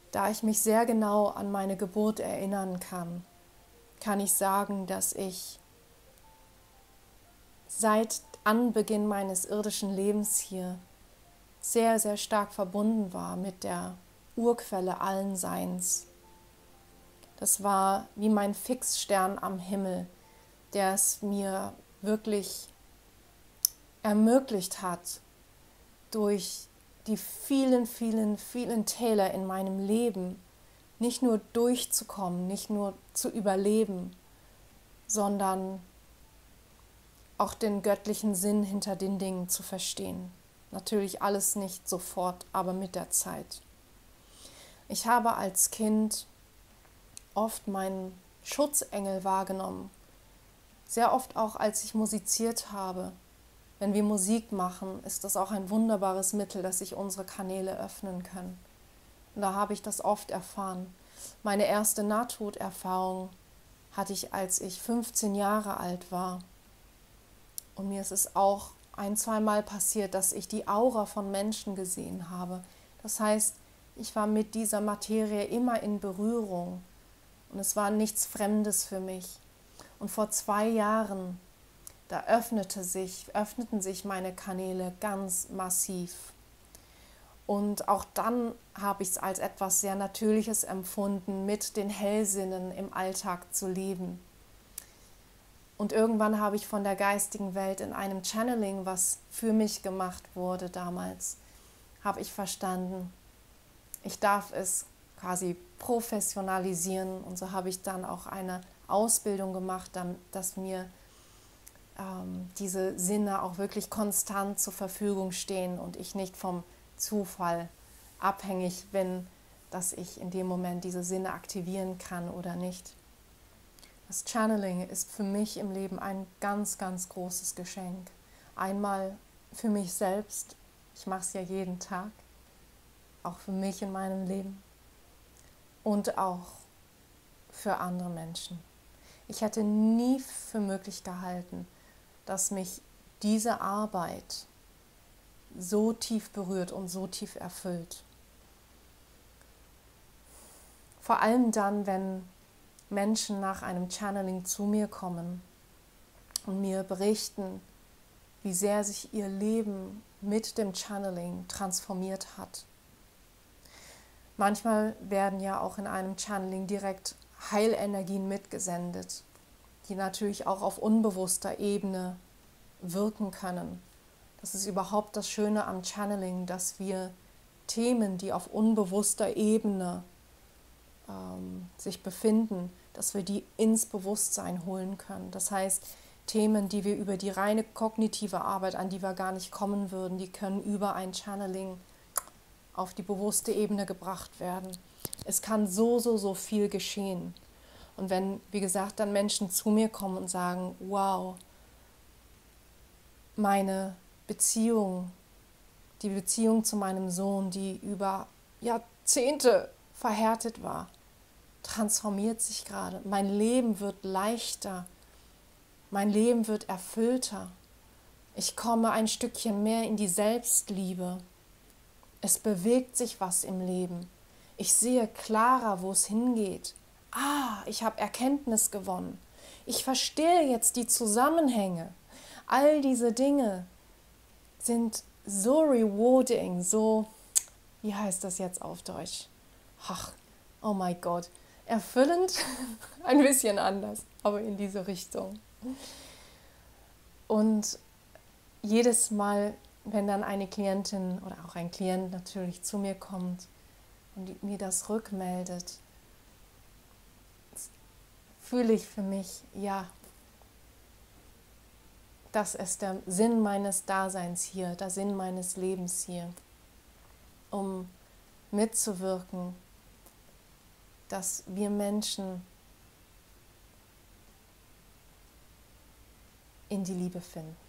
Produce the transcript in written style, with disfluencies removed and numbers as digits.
Da ich mich sehr genau an meine Geburt erinnern kann, kann ich sagen, dass ich seit Anbeginn meines irdischen Lebens hier sehr, sehr stark verbunden war mit der Urquelle allen Seins. Das war wie mein Fixstern am Himmel, der es mir wirklich ermöglicht hat, durch die vielen, vielen, vielen Täler in meinem Leben nicht nur durchzukommen, nicht nur zu überleben, sondern auch den göttlichen Sinn hinter den Dingen zu verstehen. Natürlich alles nicht sofort, aber mit der Zeit. Ich habe als Kind oft meinen Schutzengel wahrgenommen. Sehr oft auch, als ich musiziert habe. Wenn wir Musik machen, ist das auch ein wunderbares Mittel, dass sich unsere Kanäle öffnen können. Und da habe ich das oft erfahren. Meine erste Nahtoderfahrung hatte ich, als ich 15 Jahre alt war. Und mir ist es auch ein-, zweimal passiert, dass ich die Aura von Menschen gesehen habe. Das heißt, ich war mit dieser Materie immer in Berührung. Und es war nichts Fremdes für mich. Und vor 2 Jahren, da öffneten sich meine Kanäle ganz massiv. Und auch dann habe ich es als etwas sehr Natürliches empfunden, mit den Hellsinnen im Alltag zu leben. Und irgendwann habe ich von der geistigen Welt in einem Channeling, was für mich gemacht wurde damals, habe ich verstanden, ich darf es quasi professionalisieren. Und so habe ich dann auch eine Ausbildung gemacht, dass mir diese Sinne auch wirklich konstant zur Verfügung stehen und ich nicht vom Zufall abhängig bin, dass ich in dem Moment diese Sinne aktivieren kann oder nicht. Das Channeling ist für mich im Leben ein ganz, ganz großes Geschenk. Einmal für mich selbst, ich mache es ja jeden Tag, auch für mich in meinem Leben und auch für andere Menschen. Ich hätte nie für möglich gehalten, dass mich diese Arbeit so tief berührt und so tief erfüllt. Vor allem dann, wenn Menschen nach einem Channeling zu mir kommen und mir berichten, wie sehr sich ihr Leben mit dem Channeling transformiert hat. Manchmal werden ja auch in einem Channeling direkt Heilenergien mitgesendet, die natürlich auch auf unbewusster Ebene wirken können. Das ist überhaupt das Schöne am Channeling, dass wir Themen, die auf unbewusster Ebene sich befinden, dass wir die ins Bewusstsein holen können. Das heißt, Themen, die wir über die reine kognitive Arbeit, an die wir gar nicht kommen würden, die können über ein Channeling auf die bewusste Ebene gebracht werden. Es kann so viel geschehen. Und wenn, wie gesagt, dann Menschen zu mir kommen und sagen, wow, meine Beziehung, die Beziehung zu meinem Sohn, die über Jahrzehnte verhärtet war, transformiert sich gerade. Mein Leben wird leichter, mein Leben wird erfüllter. Ich komme ein Stückchen mehr in die Selbstliebe. Es bewegt sich was im Leben. Ich sehe klarer, wo es hingeht. Ich habe Erkenntnis gewonnen. Ich verstehe jetzt die Zusammenhänge. All diese Dinge sind so rewarding, so, wie heißt das jetzt auf Deutsch? Oh mein Gott, erfüllend, ein bisschen anders, aber in diese Richtung. Und jedes Mal, wenn dann eine Klientin oder auch ein Klient natürlich zu mir kommt und mir das rückmeldet, fühle ich für mich, das ist der Sinn meines Daseins hier, der Sinn meines Lebens hier, um mitzuwirken, dass wir Menschen in die Liebe finden.